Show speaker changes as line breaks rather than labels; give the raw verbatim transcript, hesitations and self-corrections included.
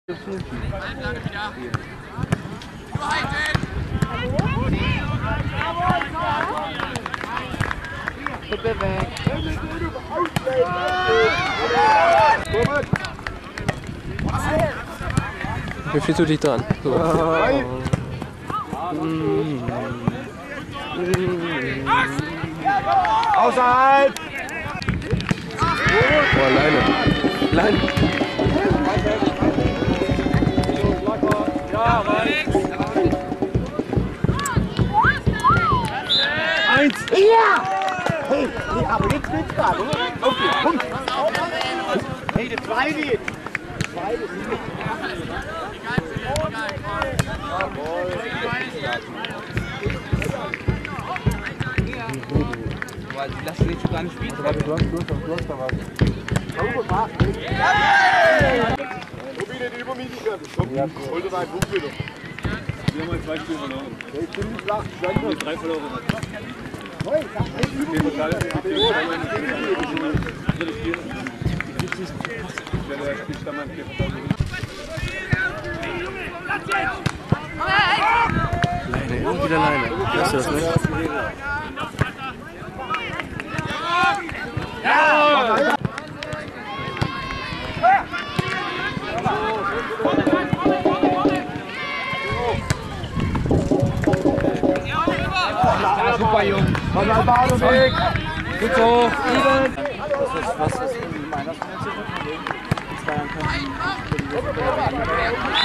Bitte weg.
Wie fühlst du dich dran? So.
Außerhalb!
Oh, Leine. Leine.
Eins! Ja! Hey, nee, aber jetzt wird's gerade, oder? Okay, Punkt! Hey, der zweite jetzt! Der zweite ist nicht.
Aber die lassen nicht so gar nicht spielen.
Du hast, du hast, du hast da was. Tobi, nicht über mich nicht. Komm, hol dir deinen Buch wieder.
Wir haben mal zwei Spiele verloren.
Ich bin nicht flach.
Wir haben drei verloren.
Hey, sag
Wir haben total drittes Spiel. Der Spielstamm hat vier
Leine, immer wieder Leine. Weißt du das, ne?
Ja!
Ja, super, Jungs.
Komm mal, Bahnweg!
Gut so.
Was ist, was ist in meiner Finanzierung? In zwei Jahren können